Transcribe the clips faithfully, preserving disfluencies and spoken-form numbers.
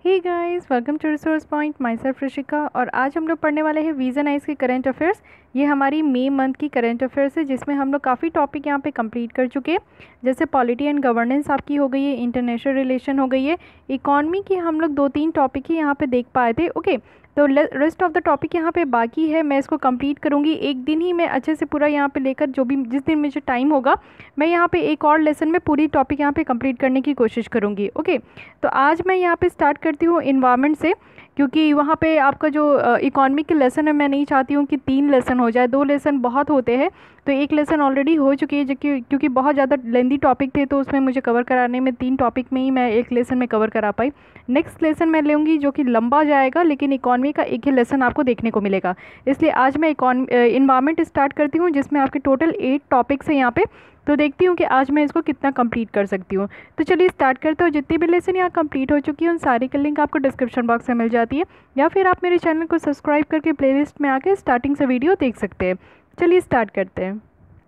Hey guys, welcome to resource point. Myself Rishika. और आज हम लोग पढ़ने वाले हैं विजन आइज के करंट अफेयर्स। ये हमारी मई मंथ की करंट अफेयर्स है, जिसमें हम लोग काफ़ी टॉपिक यहाँ पे कंप्लीट कर चुके हैं। जैसे पॉलिटी एंड गवर्नेंस आपकी हो गई है, इंटरनेशनल रिलेशन हो गई है, इकॉनमी की हम लोग दो तीन टॉपिक ही यहाँ पे देख पाए थे। ओके, तो रेस्ट ऑफ द टॉपिक यहाँ पे बाकी है, मैं इसको कंप्लीट करूँगी एक दिन ही। मैं अच्छे से पूरा यहाँ पे लेकर, जो भी जिस दिन मुझे टाइम होगा, मैं यहाँ पे एक और लेसन में पूरी टॉपिक यहाँ पे कंप्लीट करने की कोशिश करूँगी। ओके, तो आज मैं यहाँ पे स्टार्ट करती हूँ इन्वायरमेंट से, क्योंकि वहाँ पे आपका जो इकोनॉमी के लेसन है, मैं नहीं चाहती हूँ कि तीन लेसन हो जाए, दो लेसन बहुत होते हैं। तो एक लेसन ऑलरेडी हो चुकी है, जो कि क्योंकि बहुत ज़्यादा लेंदी टॉपिक थे, तो उसमें मुझे कवर कराने में तीन टॉपिक में ही मैं एक लेसन में कवर करा पाई। नेक्स्ट लेसन मैं लूँगी जो कि लंबा जाएगा, लेकिन इकॉनमी का एक ही लेसन आपको देखने को मिलेगा। इसलिए आज मैं इकॉन इन्वायरमेंट स्टार्ट करती हूँ, जिसमें आपके टोटल एट टॉपिक्स हैं यहाँ पे। तो देखती हूँ कि आज मैं इसको कितना कंप्लीट कर सकती हूँ। तो चलिए स्टार्ट करते हो। जितनी भी लेसन यहाँ कंप्लीट हो चुकी है, उन सारी की लिंक आपको डिस्क्रिप्शन बॉक्स में मिल जाती है, या फिर आप मेरे चैनल को सब्सक्राइब करके प्लेलिस्ट में आके स्टार्टिंग से वीडियो देख सकते हैं। चलिए स्टार्ट करते हैं।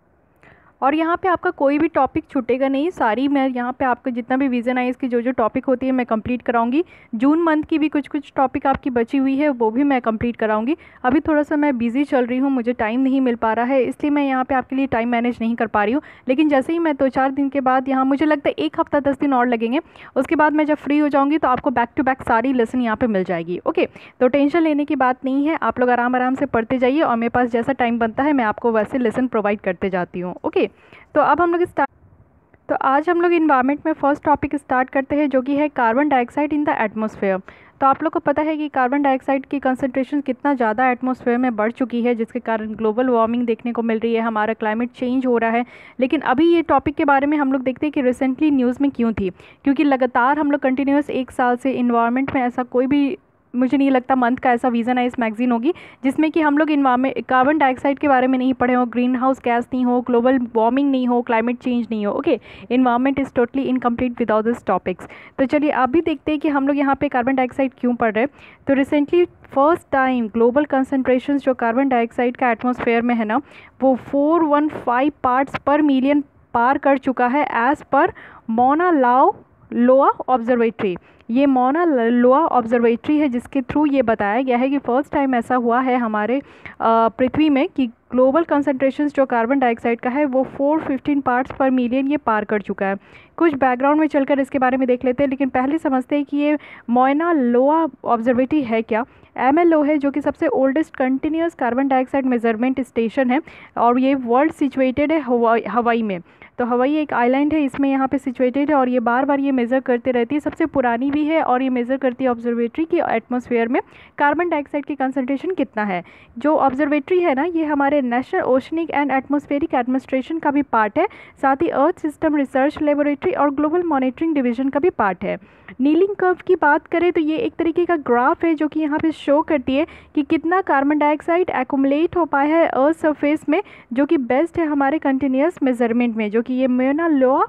और यहाँ पे आपका कोई भी टॉपिक छूटेगा नहीं, सारी मैं यहाँ पे आपका जितना भी विजन आइज की जो जो टॉपिक होती है मैं कंप्लीट कराऊंगी। जून मंथ की भी कुछ कुछ टॉपिक आपकी बची हुई है, वो भी मैं कंप्लीट कराऊंगी। अभी थोड़ा सा मैं बिजी चल रही हूँ, मुझे टाइम नहीं मिल पा रहा है, इसलिए मैं यहाँ पे आपके लिए टाइम मैनेज नहीं कर पा रही हूँ। लेकिन जैसे ही मैं दो चार दिन के बाद, यहाँ मुझे लगता है एक हफ्ता दस दिन और लगेंगे, उसके बाद मैं जब फ्री हो जाऊँगी तो आपको बैक टू बैक सारी लेसन यहाँ पर मिल जाएगी। ओके, तो टेंशन लेने की बात नहीं है, आप लोग आराम आराम से पढ़ते जाइए, और मेरे पास जैसा टाइम बनता है मैं आपको वैसे लेसन प्रोवाइड करते जाती हूँ। ओके, तो अब हम लोग स्टार्ट तो आज हम लोग इन्वायरमेंट में फर्स्ट टॉपिक स्टार्ट करते हैं, जो कि है carbon dioxide in the atmosphere. तो आप लोग को पता है कि कार्बन डाइऑक्साइड की कंसंट्रेशन कितना ज़्यादा एटमॉस्फेयर में बढ़ चुकी है, जिसके कारण ग्लोबल वार्मिंग देखने को मिल रही है, हमारा क्लाइमेट चेंज हो रहा है। लेकिन अभी ये टॉपिक के बारे में हम लोग देखते हैं कि रिसेंटली न्यूज़ में क्यों थी, क्योंकि लगातार हम लोग कंटिन्यूस एक साल से इन्वायरमेंट में ऐसा कोई भी, मुझे नहीं लगता मंथ का ऐसा विजन है इस मैगजीन होगी जिसमें कि हम लोग इन्वायरमेंट कार्बन डाइऑक्साइड के बारे में नहीं पढ़े हो, ग्रीन हाउस गैस नहीं हो, ग्लोबल वार्मिंग नहीं हो, क्लाइमेट चेंज नहीं हो। Okay, environment is totally incomplete without this topics. तो चलिए आप भी देखते हैं कि हम लोग यहाँ पे कार्बन डाइऑक्साइड क्यों पढ़ रहे हैं। तो recently first time global concentration जो कार्बन डाइऑक्साइड का एटमॉस्फेयर में है ना, वो four one five parts per million पार कर चुका है, एज़ पर मोना लाओ लोआ ऑब्जर्वेटरी। ये मोना लोआ ऑब्जर्वेटरी है, जिसके थ्रू ये बताया गया है कि फ़र्स्ट टाइम ऐसा हुआ है हमारे पृथ्वी में कि ग्लोबल कंसंट्रेशंस जो कार्बन डाइऑक्साइड का है वो four fifteen parts per million ये पार कर चुका है। कुछ बैकग्राउंड में चलकर इसके बारे में देख लेते हैं, लेकिन पहले समझते हैं कि ये मोना लोआ ऑब्जर्वेटरी है क्या। एम एल ओ है, जो कि सबसे oldest continuous carbon dioxide measurement station है, और ये वर्ल्ड सिचुएटेड है हवाई में। तो हवाई एक आइलैंड है, इसमें यहाँ पे सिचुएटेड है, और ये बार बार ये मेज़र करते रहती है, सबसे पुरानी भी है, और ये मेज़र करती है ऑब्जर्वेटरी की एटमॉस्फेयर में कार्बन डाइऑक्साइड की कंसंट्रेशन कितना है। जो ऑब्जर्वेटरी है ना, ये हमारे national oceanic and atmospheric administration का भी पार्ट है, साथ ही अर्थ सिस्टम रिसर्च लेबोरेटरी और ग्लोबल मॉनिटरिंग डिवीजन का भी पार्ट है। नीलिंग कर्व की बात करें तो ये एक तरीके का ग्राफ है, जो कि यहाँ पे शो करती है कि कितना कार्बन डाइऑक्साइड एक्युमुलेट हो पाया है अर्थ सरफेस में, जो कि बेस्ट है हमारे कंटिन्यूस मेजरमेंट में, जो कि ये मोना लोआ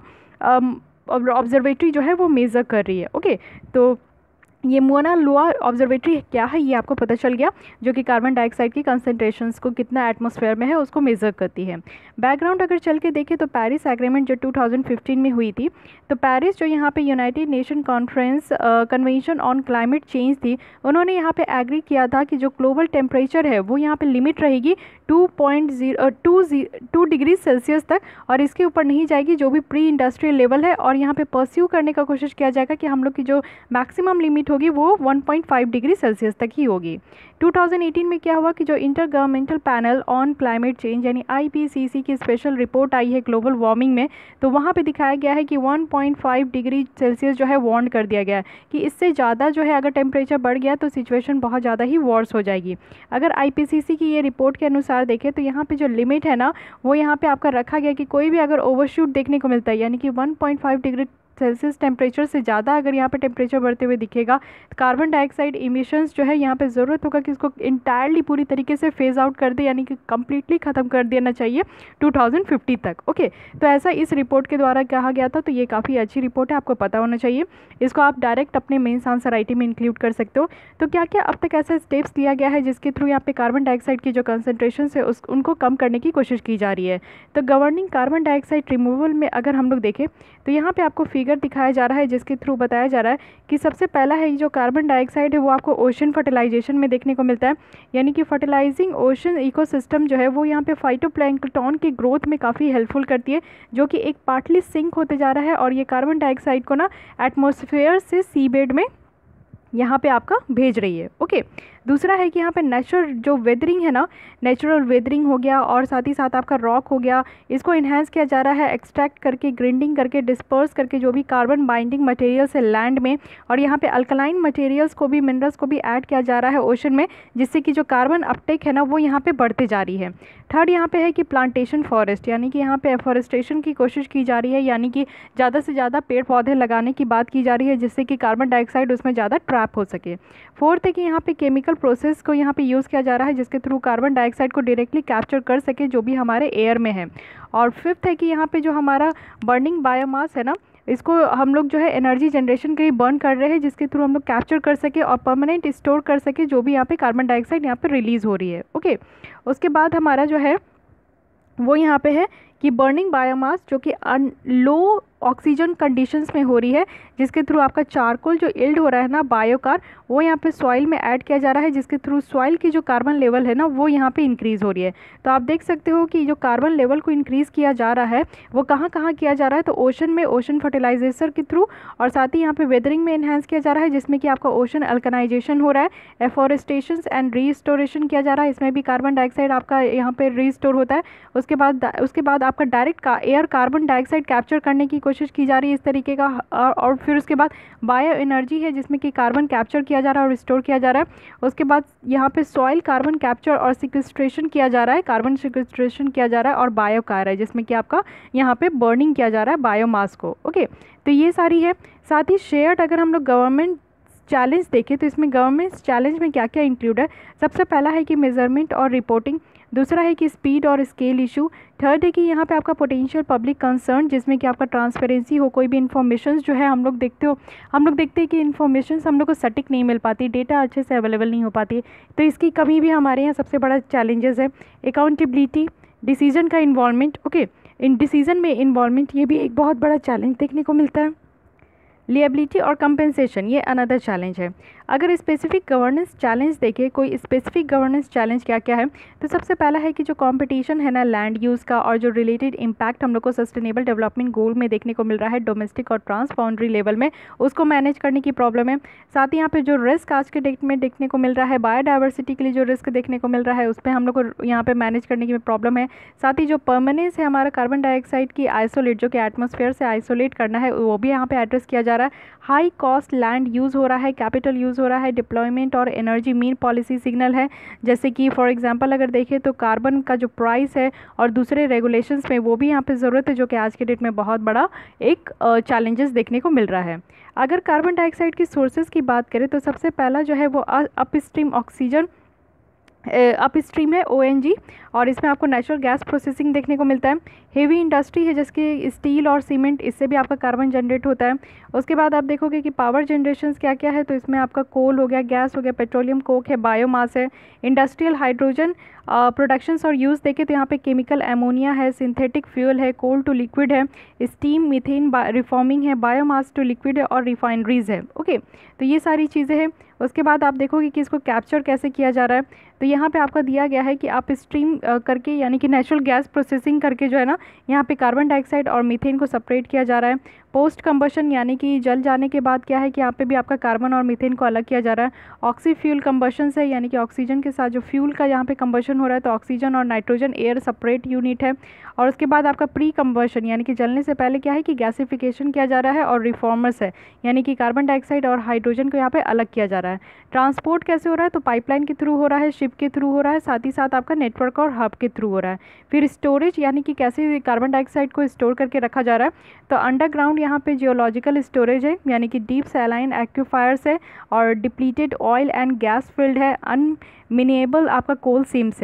ऑब्जर्वेटरी जो है वो मेज़र कर रही है। ओके, तो ये मोना लोआ ऑब्जर्वेटरी क्या है ये आपको पता चल गया, जो कि कार्बन डाइऑक्साइड की कंसंट्रेशंस को कितना एटमॉस्फेयर में है उसको मेज़र करती है। बैकग्राउंड अगर चल के देखें तो पेरिस एग्रीमेंट जो टू थाउजेंड फिफ्टीन में हुई थी, तो पेरिस जो यहाँ पे United Nation conference convention on climate change थी, उन्होंने यहाँ पे एग्री किया था कि जो ग्लोबल टेम्परेचर है वो यहाँ पे लिमिट रहेगी two point zero two two degree Celsius तक, और इसके ऊपर नहीं जाएगी, जो भी प्री इंडस्ट्रियल लेवल है। और यहाँ पे परस्यू करने का कोशिश किया जाएगा कि हम लोग की जो मैक्सिमम लिमिट होगी वो one point five degree Celsius तक ही होगी। टू थाउजेंड एटीन में क्या हुआ कि जो inter governmental panel on climate change यानी आई पी सी सी की स्पेशल रिपोर्ट आई है ग्लोबल वार्मिंग में, तो वहाँ पे दिखाया गया है कि one point five degree Celsius जो है वार्न कर दिया गया है कि इससे ज़्यादा जो है अगर टेम्परेचर बढ़ गया तो सिचुएशन बहुत ज़्यादा ही वर्स हो जाएगी। अगर आई पी सी सी की ये रिपोर्ट के अनुसार देखें तो यहाँ पे जो लिमिट है ना, वो यहाँ पे आपका रखा गया कि कोई भी अगर ओवरशूट देखने को मिलता है, यानी कि one point five degree Celsius temperature से ज़्यादा अगर यहाँ पे टेम्परेचर बढ़ते हुए दिखेगा, कार्बन डाइऑक्साइड इमिशंस जो है यहाँ पे ज़रूरत होगा कि इसको इंटायरली पूरी तरीके से फेज आउट कर दे, यानी कि कम्प्लीटली ख़त्म कर देना चाहिए टू थाउजेंड फिफ्टी तक। ओके, तो ऐसा इस रिपोर्ट के द्वारा कहा गया था, तो ये काफ़ी अच्छी रिपोर्ट है, आपको पता होना चाहिए। इसको आप डायरेक्ट अपने मेंस आंसर राइटिंग में इंक्लूड कर सकते हो। तो क्या क्या अब तक ऐसा स्टेप्स लिया गया है जिसके थ्रू यहाँ पे कार्बन डाइऑक्साइड की जो कंसनट्रेशन है उस उनको कम करने की कोशिश की जा रही है। तो गवर्निंग कार्बन डाइऑक्साइड रिमूवल में अगर हम लोग देखें तो यहाँ पे आपको फिगर फिगर दिखाया जा रहा है जिसके थ्रू बताया जा रहा है कि सबसे पहला है जो कार्बन डाइऑक्साइड है वो आपको ओशन फर्टिलाइजेशन में देखने को मिलता है, यानी कि फर्टिलाइजिंग ओशन इकोसिस्टम जो है वो यहाँ पे फाइटोप्लैंक्टन की ग्रोथ में काफ़ी हेल्पफुल करती है, जो कि एक पार्टली सिंक होते जा रहा है और ये कार्बन डाइऑक्साइड को ना एटमॉस्फेयर से सीबेड में यहाँ पे आपका भेज रही है। ओके, दूसरा है कि यहाँ पे नेचुरल जो वेदरिंग है ना, नेचुरल वेदरिंग हो गया और साथ ही साथ आपका रॉक हो गया, इसको इन्हेंस किया जा रहा है एक्सट्रैक्ट करके, ग्राइंडिंग करके, डिस्पर्स करके जो भी कार्बन बाइंडिंग मटेरियल्स है लैंड में, और यहाँ पे अल्कलाइन मटेरियल्स को भी, मिनरल्स को भी ऐड किया जा रहा है ओशन में, जिससे कि जो कार्बन अपटेक है ना वो यहाँ पे बढ़ते जा रही है। थर्ड यहाँ पे है कि प्लांटेशन फॉरेस्ट, यानी कि यहाँ पे एफॉरेस्टेशन की कोशिश की जा रही है, यानी कि ज़्यादा से ज़्यादा पेड़ पौधे लगाने की बात की जा रही है जिससे कि कार्बन डाइऑक्साइड उसमें ज़्यादा ट्रैप हो सके। फोर्थ है कि यहाँ पे केमिकल प्रोसेस को यहाँ पे यूज़ किया जा रहा है जिसके थ्रू कार्बन डाइऑक्साइड को डायरेक्टली कैप्चर कर सके जो भी हमारे एयर में है। और फिफ्थ है कि यहाँ पे जो हमारा बर्निंग बायोमास है ना, इसको हम लोग जो है एनर्जी जनरेशन के लिए बर्न कर रहे हैं जिसके थ्रू हम लोग कैप्चर कर सके और परमानेंट स्टोर कर सके जो भी यहाँ पे कार्बन डाइऑक्साइड यहाँ पे रिलीज़ हो रही है। ओके, उसके बाद हमारा जो है वो यहाँ पे है कि बर्निंग बायोमास जो कि लो ऑक्सीजन कंडीशंस में हो रही है जिसके थ्रू आपका चारकोल जो इल्ड हो रहा है ना, बायोकार, वो यहाँ पे सॉइल में ऐड किया जा रहा है जिसके थ्रू सॉइल की जो कार्बन लेवल है ना वो यहाँ पे इंक्रीज़ हो रही है। तो आप देख सकते हो कि जो कार्बन लेवल को इंक्रीज़ किया जा रहा है वो कहाँ कहाँ किया जा रहा है, तो ओशन में, ओशन फर्टिलाइजेशन के थ्रू, और साथ ही यहाँ पे वेदरिंग में इन्हेंस किया जा रहा है जिसमें कि आपका ओशन अल्कनाइजेशन हो रहा है, एफॉरेस्टेशन एंड रीस्टोरेशन किया जा रहा है, इसमें भी कार्बन डाइऑक्साइड आपका यहाँ पे रीस्टोर होता है। उसके बाद उसके बाद आपका डायरेक्ट का एयर कार्बन डाइऑक्साइड कैप्चर करने की कोशिश की जा रही है इस तरीके का, और फिर उसके बाद बायो एनर्जी है जिसमें कि कार्बन कैप्चर किया जा रहा है और स्टोर किया जा रहा है। उसके बाद यहाँ पे सॉइल कार्बन कैप्चर और सिक्वेस्ट्रेशन किया जा रहा है, कार्बन सिक्वेस्ट्रेशन किया जा रहा है, और बायोकार है जिसमें कि आपका यहाँ पे बर्निंग किया जा रहा है बायोमास को। ओके, तो ये सारी है। साथ ही शेयर्ड अगर हम लोग गवर्नमेंट चैलेंज देखें तो इसमें गवर्नमेंट चैलेंज में क्या क्या इंक्लूड है, सबसे पहला है कि मेजरमेंट और रिपोर्टिंग, दूसरा है कि स्पीड और स्केल इशू, थर्ड है कि यहाँ पे आपका पोटेंशियल पब्लिक कंसर्न जिसमें कि आपका ट्रांसपेरेंसी हो, कोई भी इन्फॉर्मेशन जो है हम लोग देखते हो हम लोग देखते हैं कि इन्फॉर्मेशन हम लोग को सटीक नहीं मिल पाती, डेटा अच्छे से अवेलेबल नहीं हो पाती, तो इसकी कमी भी हमारे यहाँ सबसे बड़ा चैलेंजेस है। अकाउंटेबिलिटी, डिसीजन का इन्वॉल्वमेंट, ओके, इन डिसीजन में इन्वॉल्वमेंट ये भी एक बहुत बड़ा चैलेंज देखने को मिलता है। लिएबिलिटी और कंपेंसेशन ये अनदर चैलेंज है। अगर स्पेसिफिक गवर्नेंस चैलेंज देखें, कोई स्पेसिफिक गवर्नेंस चैलेंज क्या क्या है, तो सबसे पहला है कि जो कंपटीशन है ना लैंड यूज़ का और जो रिलेटेड इम्पैक्ट हम लोग को सस्टेनेबल डेवलपमेंट गोल में देखने को मिल रहा है डोमेस्टिक और ट्रांसबाउंड्री लेवल में, उसको मैनेज करने की प्रॉब्लम है। साथ ही यहाँ पे जो रिस्क आज के डेट में देखने को मिल रहा है, बायोडाइवर्सिटी के लिए जो रिस्क देखने को मिल रहा है उस पर हम लोग को यहाँ पे मैनेज करने की प्रॉब्लम है। साथ ही जो परमानेंस है हमारा कार्बन डाइऑक्साइड की आइसोलेट, जो कि एटमॉस्फेयर से आइसोलेट करना है, वो भी यहाँ पे एड्रेस किया जा रहा है। हाई कॉस्ट लैंड यूज़ हो रहा है, कैपिटल यूज़ हो रहा है, डिप्लॉयमेंट और एनर्जी मीन पॉलिसी सिग्नल है, जैसे कि फॉर एग्जांपल अगर देखें तो कार्बन का जो प्राइस है और दूसरे रेगुलेशंस में वो भी यहाँ पे ज़रूरत है, जो कि आज के डेट में बहुत बड़ा एक चैलेंजेस देखने को मिल रहा है। अगर कार्बन डाइऑक्साइड की सोर्सेज की बात करें तो सबसे पहला जो है वो अपस्ट्रीम ऑक्सीजन अपस्ट्रीम है ओ एन जी, और इसमें आपको नेचुरल गैस प्रोसेसिंग देखने को मिलता है। हेवी इंडस्ट्री है जिसके स्टील और सीमेंट, इससे भी आपका कार्बन जनरेट होता है। उसके बाद आप देखोगे कि पावर जनरेशन क्या क्या है, तो इसमें आपका कोल हो गया, गैस हो गया, पेट्रोलियम कोक है, बायोमास है। इंडस्ट्रियल हाइड्रोजन प्रोडक्शंस और यूज़ देखें तो यहाँ पे केमिकल एमोनिया है, सिंथेटिक फ्यूल है, कोल टू लिक्विड है, स्टीम मीथेन रिफॉर्मिंग है, बायोमास टू लिक्विड है, और रिफाइनरीज है। ओके, तो ये सारी चीज़ें हैं। उसके बाद आप देखोगे कि इसको कैप्चर कैसे किया जा रहा है, तो यहाँ पे आपका दिया गया है कि आप स्ट्रीम करके यानी कि नेचुरल गैस प्रोसेसिंग करके जो है ना यहाँ पे कार्बन डाइऑक्साइड और मीथेन को सेपरेट किया जा रहा है। पोस्ट कंबशन यानी कि जल जाने के बाद क्या है कि यहाँ पे भी आपका कार्बन और मीथेन को अलग किया जा रहा है। ऑक्सी फ्यूल कंबशन से यानी कि ऑक्सीजन के साथ जो फ्यूल का यहाँ पे कंबशन हो रहा है, तो ऑक्सीजन और नाइट्रोजन एयर सेपरेट यूनिट है। और उसके बाद आपका प्री कंबशन यानी कि जलने से पहले क्या है कि गैसिफिकेशन किया जा रहा है, और रिफॉर्मर्स है यानी कि कार्बन डाइऑक्साइड और हाइड्रोजन को यहाँ पे अलग किया जा रहा है। ट्रांसपोर्ट कैसे हो रहा है, तो पाइपलाइन के थ्रू हो रहा है, शिप के थ्रू हो रहा है, साथ ही साथ आपका नेटवर्क और हब के थ्रू हो रहा है। फिर स्टोरेज यानी कि कैसे कार्बन डाइऑक्साइड को स्टोर करके रखा जा रहा है, तो अंडरग्राउंड यहाँ पे जियोलॉजिकल स्टोरेज है यानी कि डीप सैलाइन एक्विफायर्स है, और depleted oil and gas field है, अनमिनेबल आपका कोल सीम्स है।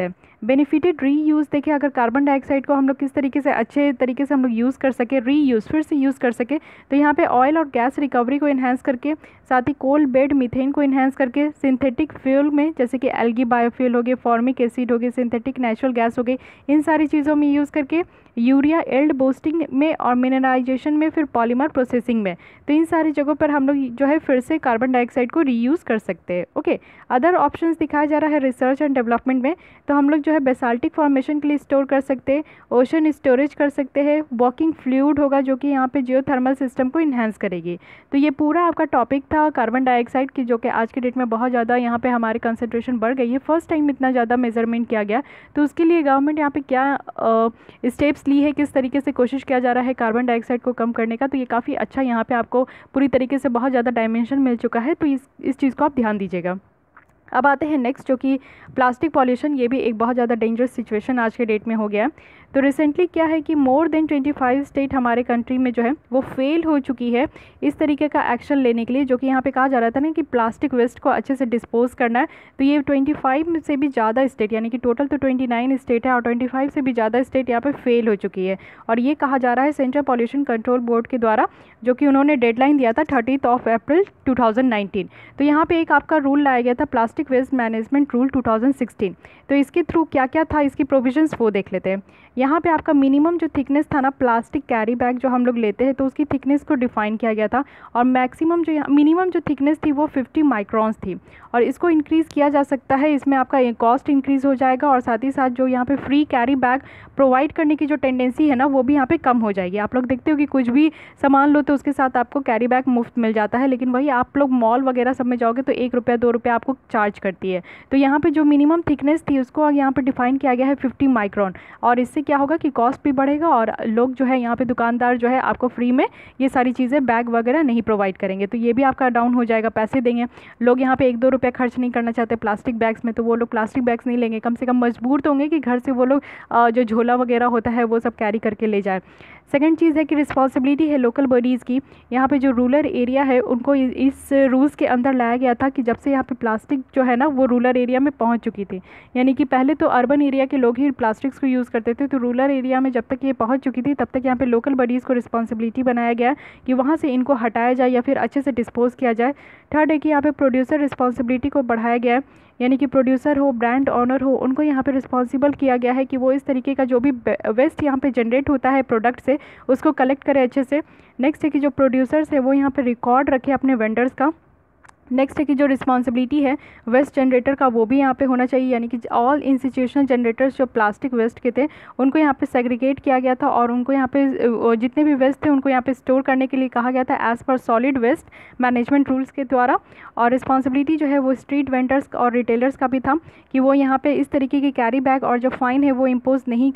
बेनिफिटेड री यूज़, देखिए अगर कार्बन डाइऑक्साइड को हम लोग किस तरीके से अच्छे तरीके से हम लोग यूज़ कर सके, री यूज़ फिर से यूज़ कर सके, तो यहाँ पे ऑयल और गैस रिकवरी को इन्हांस करके, साथ ही कोल बेड मीथेन को इन्हांस करके, सिंथेटिक फ्यूल में जैसे कि एल्गी बायोफ्यूल हो गए, फॉर्मिक एसिड हो गए, सिंथेटिक नेचुरल गैस हो गई, इन सारी चीज़ों में यूज़ करके, यूरिया एल्ड बूस्टिंग में और मिनरलाइजेशन में, फिर पॉलीमर प्रोसेसिंग में, तो इन सारी जगहों पर हम लोग जो है फिर से कार्बन डाइऑक्साइड को रीयूज़ कर सकते हैं। ओके, अदर ऑप्शंस दिखाया जा रहा है रिसर्च एंड डेवलपमेंट में, तो हम लोग जो है बेसाल्टिक फॉर्मेशन के लिए स्टोर कर सकते हैं, ओशन स्टोरेज कर सकते हैं, वॉकिंग फ्लूइड होगा जो कि यहाँ पे जियोथर्मल सिस्टम को इन्हांस करेगी। तो ये पूरा आपका टॉपिक था कार्बन डाइऑक्साइड की, जो कि आज के डेट में बहुत ज़्यादा यहाँ पे हमारी कंसंट्रेशन बढ़ गई है, फर्स्ट टाइम इतना ज़्यादा मेजरमेंट किया गया। तो उसके लिए गवर्नमेंट यहाँ पे क्या स्टेप्स ली है, किस तरीके से कोशिश किया जा रहा है कार्बन डाइऑक्साइड को कम करने का, तो ये काफ़ी अच्छा यहाँ पे आपको पूरी तरीके से बहुत ज़्यादा डायमेंशन मिल चुका है। तो इस इस चीज़ को आप ध्यान दीजिएगा। अब आते हैं नेक्स्ट, जो कि प्लास्टिक पॉल्यूशन। ये भी एक बहुत ज़्यादा डेंजरस सिचुएशन आज के डेट में हो गया है। तो रिसेंटली क्या है कि मोर देन पच्चीस स्टेट हमारे कंट्री में जो है वो फेल हो चुकी है इस तरीके का एक्शन लेने के लिए, जो कि यहाँ पे कहा जा रहा था ना कि प्लास्टिक वेस्ट को अच्छे से डिस्पोज करना है। तो ये पच्चीस से भी ज़्यादा स्टेट, यानी कि टोटल तो उनतीस स्टेट है और पच्चीस से भी ज़्यादा स्टेट यहाँ पे फेल हो चुकी है। और ये कहा जा रहा है सेंट्रल पॉल्यूशन कंट्रोल बोर्ड के द्वारा, जो कि उन्होंने डेडलाइन दिया था thirtieth of April two thousand nineteen. तो यहाँ पे एक आपका रूल लाया गया था, plastic waste management rule two thousand sixteen. तो इसके थ्रू क्या क्या था, इसकी प्रोविजंस वो देख लेते हैं। यहाँ पे आपका मिनिमम जो थिकनेस था ना प्लास्टिक कैरी बैग जो हम लोग लेते हैं, तो उसकी थिकनेस को डिफाइन किया गया था, और मैक्सिमम जो मिनिमम जो थिकनेस थी वो फिफ्टी माइक्रॉन्स थी, और इसको इंक्रीज़ किया जा सकता है। इसमें आपका कॉस्ट इंक्रीज़ हो जाएगा, और साथ ही साथ जो यहाँ पे फ्री कैरी बैग प्रोवाइड करने की जो टेंडेंसी है ना वो भी यहाँ पे कम हो जाएगी। आप लोग देखते हो कि कुछ भी सामान लो तो उसके साथ आपको कैरी बैग मुफ्त मिल जाता है, लेकिन वही आप लोग मॉल वगैरह सब में जाओगे तो एक रुपया दो रुपया आपको चार्ज करती है। तो यहाँ पे जो मिनिमम थिकनेस थी उसको यहाँ पे डिफाइन किया गया है फिफ्टी माइक्रॉन, और इससे क्या होगा कि कॉस्ट भी बढ़ेगा, और लोग जो है यहाँ पे दुकानदार जो है आपको फ्री में ये सारी चीज़ें बैग वगैरह नहीं प्रोवाइड करेंगे। तो ये भी आपका डाउन हो जाएगा, पैसे देंगे लोग यहाँ पे एक दो रुपया खर्च नहीं करना चाहते प्लास्टिक बैग्स में, तो वो लोग प्लास्टिक बैग्स नहीं लेंगे, कम से कम मजबूर तो होंगे कि घर से वो लोग जो झोला वगैरह होता है वो सब कैरी करके ले जाए। सेकंड चीज़ है कि रिस्पॉन्सिबिलिटी है लोकल बॉडीज़ की। यहाँ पे जो रूरल एरिया है उनको इस रूल्स के अंदर लाया गया था कि जब से यहाँ पे प्लास्टिक जो है ना वो रूरल एरिया में पहुँच चुकी थी, यानी कि पहले तो अर्बन एरिया के लोग ही प्लास्टिक्स को यूज़ करते थे, तो रूरल एरिया में जब तक ये पहुँच चुकी थी तब तक यहाँ पे लोकल बॉडीज़ को रिस्पॉन्सिबिलिटी बनाया गया कि वहाँ से इनको हटाया जाए या फिर अच्छे से डिस्पोज किया जाए। थर्ड है कि यहाँ पे प्रोड्यूसर रिस्पॉन्सिबिलिटी को बढ़ाया गया है, यानी कि प्रोड्यूसर हो, ब्रांड ऑनर हो, उनको यहाँ पे रिस्पॉन्सिबल किया गया है कि वो इस तरीके का जो भी वेस्ट यहाँ पे जनरेट होता है प्रोडक्ट से उसको कलेक्ट करें अच्छे से। नेक्स्ट है कि जो प्रोड्यूसर्स है वो यहाँ पे रिकॉर्ड रखे अपने वेंडर्स का। नेक्स्ट है कि जो रिस्पॉन्सिबिलिटी है वेस्ट जनरेटर का वो भी यहाँ पे होना चाहिए, यानी कि ऑल इंस्टीट्यूशनल जनरेटर्स जो प्लास्टिक वेस्ट के थे उनको यहाँ पे सेग्रीगेट किया गया था, और उनको यहाँ पे जितने भी वेस्ट थे उनको यहाँ पे स्टोर करने के लिए कहा गया था as per solid waste management rules के द्वारा। और रिस्पॉन्सिबिलिटी जो है वो स्ट्रीट वेंडर्स और रिटेलर्स का भी था कि वो यहाँ पे इस तरीके की कैरी बैग और जो फ़ाइन है वो इम्पोज नहीं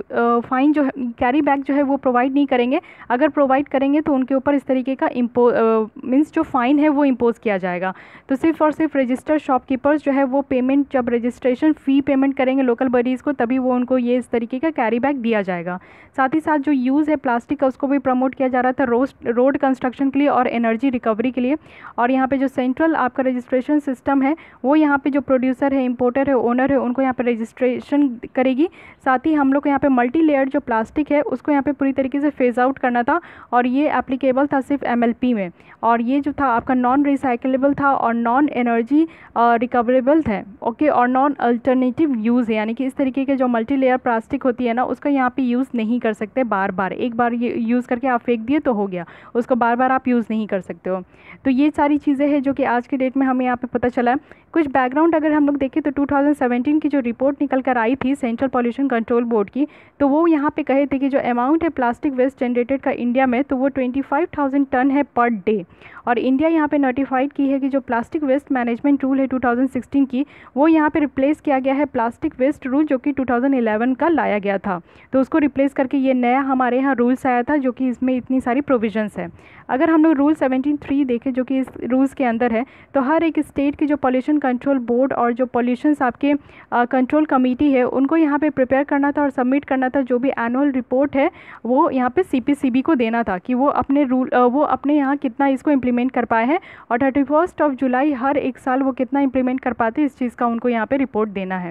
फ़ाइन जो कैरी बैग जो है वो प्रोवाइड नहीं करेंगे, अगर प्रोवाइड करेंगे तो उनके ऊपर इस तरीके का इम्पो मीन्स जो फ़ाइन है वो इम्पोज किया जाएगा। तो सिर्फ और सिर्फ रजिस्टर्ड शॉपकीपर्स जो है वो पेमेंट, जब रजिस्ट्रेशन फ़ी पेमेंट करेंगे लोकल बॉडीज़ को तभी वो उनको ये इस तरीके का कैरी बैग दिया जाएगा। साथ ही साथ जो यूज़ है प्लास्टिक का उसको भी प्रमोट किया जा रहा था रोड रोड कंस्ट्रक्शन के लिए और एनर्जी रिकवरी के लिए। और यहाँ पे जो सेंट्रल आपका रजिस्ट्रेशन सिस्टम है वो यहाँ पे जो प्रोड्यूसर है, इंपोर्टर है, ओनर है, उनको यहाँ पे रजिस्ट्रेशन करेगी। साथ ही हम लोग को यहाँ पे मल्टी लेयर जो प्लास्टिक है उसको यहाँ पे पूरी तरीके से फेज आउट करना था, और ये एप्लीकेबल था सिर्फ एम एल पी में, और ये जो था आपका नॉन रिसाइकलेबल था और नॉन एनर्जी रिकवरेबल था। ओके, और नॉन अल्टरनेटिव यूज़ है, यानी कि इस तरीके के जो मल्टी लेयर प्लास्टिक होती है ना उसका यहाँ पे यूज़ नहीं कर सकते बार बार, एक बार ये यूज़ करके आप फेंक दिए तो हो गया, उसको बार बार आप यूज़ नहीं कर सकते हो। तो ये सारी चीज़ें हैं जो कि आज के डेट में हमें यहाँ पे पता चला है। कुछ बैकग्राउंड अगर हम लोग देखें तो टू थाउजेंड सेवेंटीन की जो रिपोर्ट निकल कर आई थी सेंट्रल पॉल्यूशन कंट्रोल बोर्ड की, तो वो यहाँ पे कहे थे कि जो अमाउंट है प्लास्टिक वेस्ट जनरेटेड का इंडिया में तो वो ट्वेंटी फाइव थाउजेंड टन है पर डे। और इंडिया यहाँ पे नोटिफाइड की है कि जो प्लास्टिक वेस्ट मैनेजमेंट रूल है टू थाउजेंड सिक्सटीन की वो यहाँ पे रिप्लेस किया गया है प्लास्टिक वेस्ट रूल जो कि टू थाउजेंड इलेवन का लाया गया था, तो उसको रिप्लेस करके ये नया हमारे यहाँ रूल्स आया था जो कि इसमें इतनी सारी प्रोविजंस है। अगर हम लोग रूल सेवेंटीन थ्री देखें जो कि इस रूल्स के अंदर है, तो हर एक स्टेट की जो पॉल्यूशन कंट्रोल बोर्ड और जो पॉल्यूशंस आपके कंट्रोल कमेटी है उनको यहाँ पे प्रिपेयर करना था और सबमिट करना था, जो भी एनुअल रिपोर्ट है वो यहाँ पे सीपीसीबी को देना था कि वो अपने रूल वो अपने यहाँ कितना इसको इम्प्लीमेंट कर पाए हैं, और थर्टी फर्स्ट ऑफ जुलाई हर एक साल वो कितना इम्प्लीमेंट कर पाते हैं इस चीज़ का उनको यहाँ पे रिपोर्ट देना है।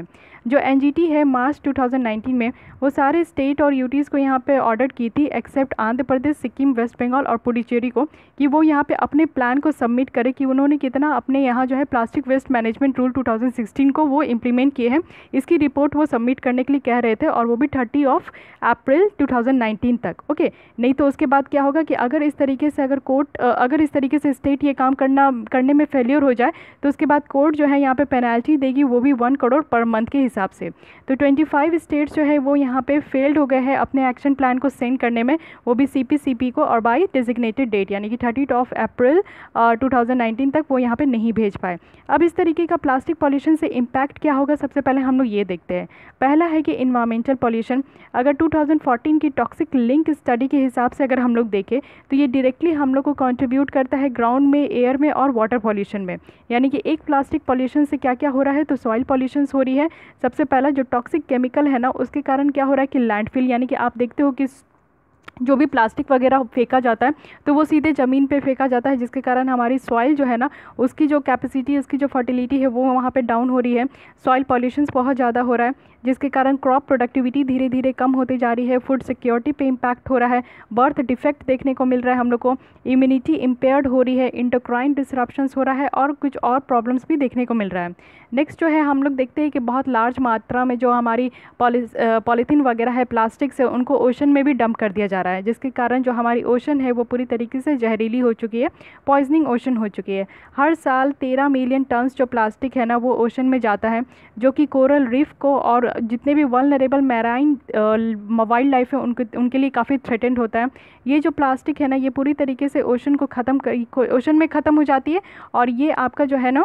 जो एनजीटी है मार्च टू थाउजेंड नाइनटीन में वो सारे स्टेट और यूटीज़ को यहाँ पे ऑर्डर की थी एक्सेप्ट आंध्र प्रदेश, सिक्किम, वेस्ट बंगाल और पुडुचेरी को, कि वो यहाँ पे अपने प्लान को सबमिट करे कि उन्होंने कितना अपने यहाँ जो है plastic waste management rule two thousand sixteen को वो इम्प्लीमेंट किए हैं। इसकी रिपोर्ट वो सबमिट करने के लिए कह रहे थे, और वो भी thirty of April two thousand nineteen तक। ओके, नहीं तो उसके बाद क्या होगा कि अगर इस तरीके से अगर कोर्ट अगर इस तरीके से स्टेट ये काम करना करने में फेलियर हो जाए तो उसके बाद कोर्ट जो है यहाँ पे पेनल्टी देगी, वो भी वन करोड़ पर मंथ के हिसाब से। तो पच्चीस स्टेट्स जो है वो यहाँ पे फेल्ड हो गए हैं अपने एक्शन प्लान को सेंड करने में, वो भी सीपीसीपी को, और बाई डेजिग्नेटेड डेट यानी कि thirty of April two thousand nineteen तक वो यहाँ पे नहीं भेज पाए। अब इस तरीके का प्लास्टिक पॉल्यूशन से इम्पैक्ट क्या होगा, सबसे पहले हम लोग ये देखते हैं। पहला है कि इन्वायरमेंटल पॉल्यूशन। अगर टू थाउजेंड फोर्टीन की टॉक्सिक लिंक स्टडी के हिसाब से अगर हम लोग देखें तो ये डायरेक्टली हम लोग को कंट्रीब्यूट करता है ग्राउंड में, एयर में और वाटर पॉल्यूशन में। यानी कि एक प्लास्टिक पॉल्यूशन से क्या क्या हो रहा है, तो सॉइल पॉल्यूशन हो रही है। सबसे पहला जो टॉक्सिक केमिकल है ना, उसके कारण क्या हो रहा है कि लैंडफिल, यानी कि आप देखते हो कि जो भी प्लास्टिक वगैरह फेंका जाता है तो वो सीधे ज़मीन पे फेंका जाता है, जिसके कारण हमारी सॉइल जो है ना उसकी जो कैपेसिटी, उसकी जो फर्टिलिटी है वो वहाँ पे डाउन हो रही है। सॉइल पॉल्यूशन बहुत ज़्यादा हो रहा है, जिसके कारण क्रॉप प्रोडक्टिविटी धीरे धीरे कम होती जा रही है। फूड सिक्योरिटी पे इम्पैक्ट हो रहा है, बर्थ डिफेक्ट देखने को मिल रहा है हम लोग को, इम्यूनिटी इम्पेयर्ड हो रही है, इंडोक्राइन डिसरप्शंस हो रहा है, और कुछ और प्रॉब्लम्स भी देखने को मिल रहा है। नेक्स्ट जो है हम लोग देखते हैं कि बहुत लार्ज मात्रा में जो हमारी पॉलीथीन वगैरह है, प्लास्टिक से, उनको ओशन में भी डंप कर दिया जा रहा है, जिसके कारण जो हमारी ओशन है वो पूरी तरीके से जहरीली हो चुकी है, पॉइजनिंग ओशन हो चुकी है। हर साल तेरह मिलियन टन्स जो प्लास्टिक है ना वो ओशन में जाता है, जो कि कोरल रीफ को और जितने भी वल्नरेबल मैराइन वाइल्ड लाइफ है उनके उनके लिए काफ़ी थ्रेटेंड होता है। ये जो प्लास्टिक है ना ये पूरी तरीके से ओशन को ख़त्म कर ओशन में ख़त्म हो जाती है, और ये आपका जो है ना